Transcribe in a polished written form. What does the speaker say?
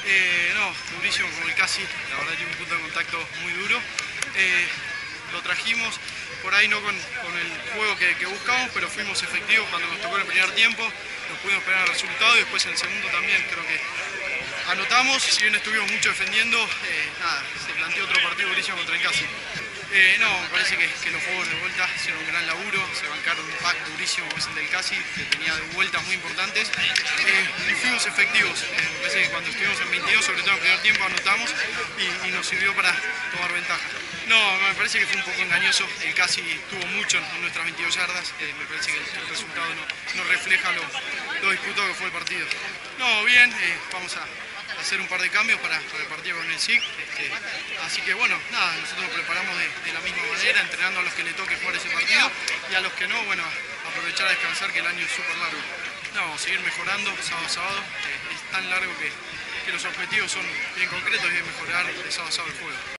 No, durísimo como el casi, la verdad tiene un punto de contacto muy duro. Lo trajimos, por ahí no con el juego que buscamos, pero fuimos efectivos cuando nos tocó en el primer tiempo, nos pudimos pegar el resultado y después en el segundo también creo que anotamos, si bien estuvimos mucho defendiendo, se planteó otro partido durísimo contra el Casi. No, me parece que los juegos de vuelta hicieron un gran laburo, se bancaron un pack durísimo como es el del Casi, que tenía vueltas muy importantes, y fuimos efectivos. Me parece que cuando estuvimos en 22, sobre todo en el primer tiempo, anotamos y nos sirvió para tomar ventaja. No, me parece que fue un poco engañoso, el Casi tuvo mucho en nuestras 22 yardas, me parece que el resultado no refleja lo disputado que fue el partido. No, bien, vamos a hacer un par de cambios para el partido con el SIC, así que bueno, nada, nosotros nos preparamos de la misma manera, entrenando a los que le toque jugar ese partido y a los que no, bueno, aprovechar a descansar, que el año es súper largo. No, seguir mejorando sábado a sábado, es tan largo que los objetivos son bien concretos y de mejorar de sábado a sábado el juego.